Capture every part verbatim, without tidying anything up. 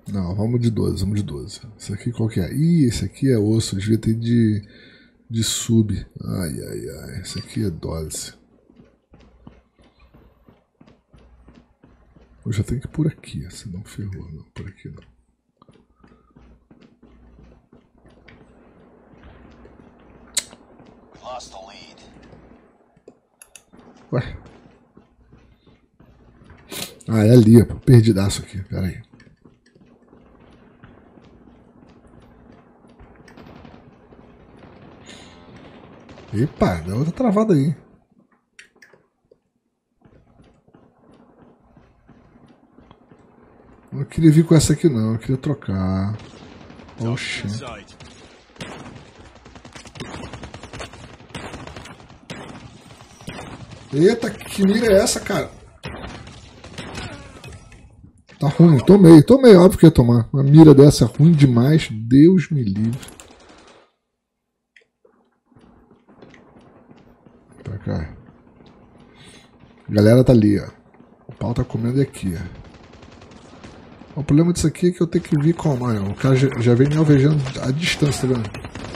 Não, vamos de doze, vamos de doze. Esse aqui qual que é? Ih, esse aqui é osso, devia ter de, de sub. Ai, ai, ai, esse aqui é doze. Eu já tenho que ir por aqui, senão ferrou. Não, por aqui não. Ué. Ah, é ali, pô. Perdidaço aqui, pera aí. Epa, deu outra travada aí. Eu não queria vir com essa aqui não, eu queria trocar. Oxi. Eita, que mira é essa, cara? Tá ruim, tomei, tomei, óbvio que ia tomar. Uma mira dessa ruim demais, Deus me livre. Pra cá. A galera tá ali, ó. O pau tá comendo aqui, ó. O problema disso aqui é que eu tenho que vir com a mão. O cara já, já vem me alvejando a distância, tá vendo?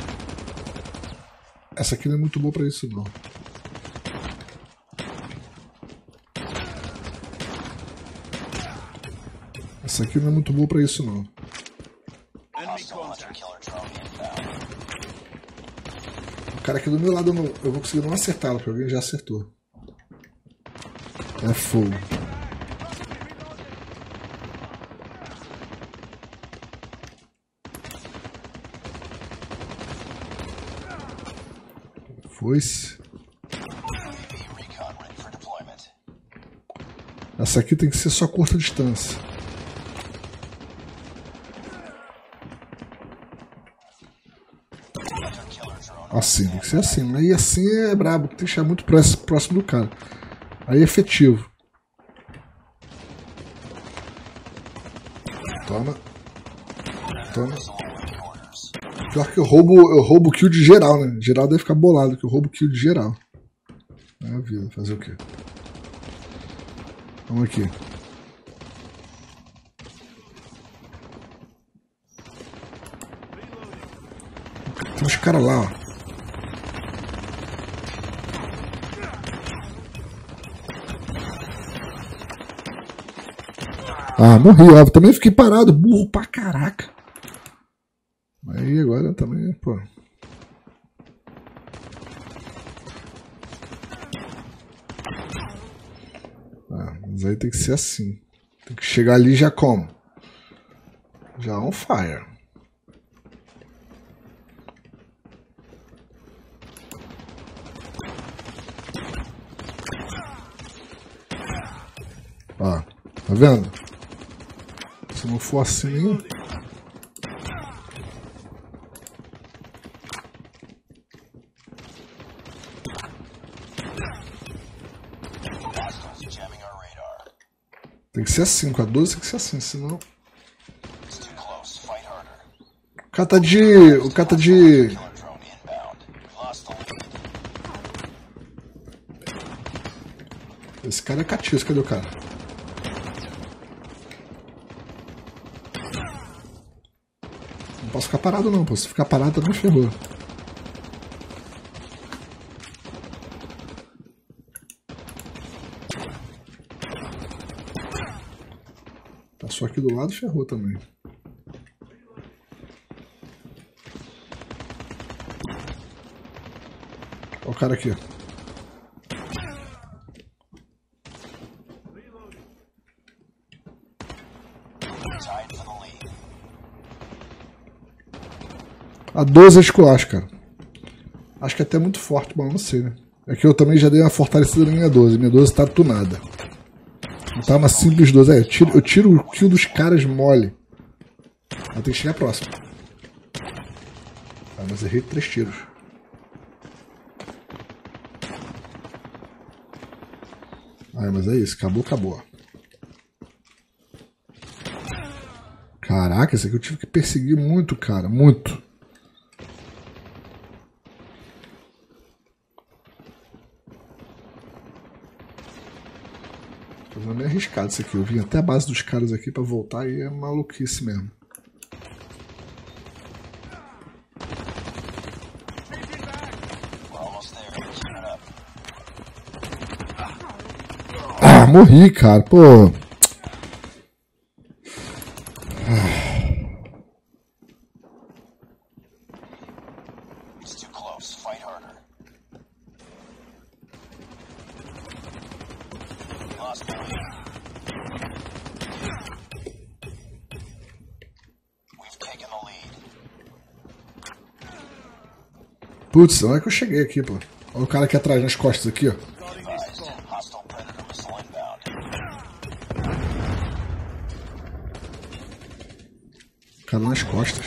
Essa aqui não é muito boa pra isso, não. Essa aqui não é muito boa pra isso, não. O cara aqui do meu lado, eu, não, eu vou conseguir não acertá-lo, porque alguém já acertou. É fogo. Foi-se. Essa aqui tem que ser só curta distância. Assim, tem que ser assim. Aí assim é brabo, tem que deixar muito próximo do cara. Aí é efetivo. Toma. Toma. Pior que eu roubo, eu roubo kill de geral, né? Geral deve ficar bolado que eu roubo kill de geral. É a vida, fazer o quê? Vamos aqui. Tem uns caras lá, ó. Ah, morri, ó. Também fiquei parado, burro pra caraca. Aí agora também, pô. Ah, mas aí tem que ser assim. Tem que chegar ali já como? Já on fire. Ó, tá vendo? Se não for assim... Tem que ser assim, com a doze tem que ser assim, senão... O cara tá de... O cara tá de... Esse cara é catiço, cadê o cara? Não posso ficar parado não, pô. Se ficar parado também ferrou. Passou aqui do lado, ferrou também. Olha o cara aqui. A doze é esculacho, cara. Acho que é até muito forte, mas não sei, né? É que eu também já dei uma fortalecida na minha doze. Minha doze tá tunada. Não tá uma simples doze. É, eu tiro, eu tiro o kill dos caras mole. Ela tem que chegar próximo. Ah, mas errei três tiros. Ah, mas é isso. Acabou, acabou. Caraca, esse aqui eu tive que perseguir muito, cara. Muito. Fazendo R arriscado isso aqui. Eu vim até a base dos caras aqui pra voltar e é maluquice mesmo. Ah, morri, cara. Pô. Putz, não é que eu cheguei aqui, pô. Olha o cara aqui atrás, nas costas aqui, ó. O cara nas costas.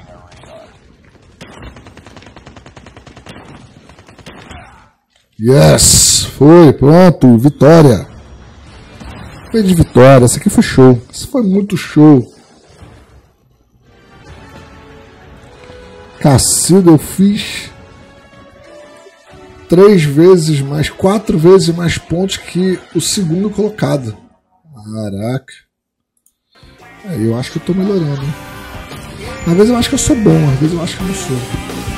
Yes! Foi, pronto, vitória. Foi de vitória, essa aqui foi show. Isso foi muito show. Cacilda, eu fiz três vezes mais, quatro vezes mais pontos que o segundo colocado. Caraca. Aí eu acho que eu tô melhorando. Às vezes eu acho que eu sou bom, às vezes eu acho que eu não sou.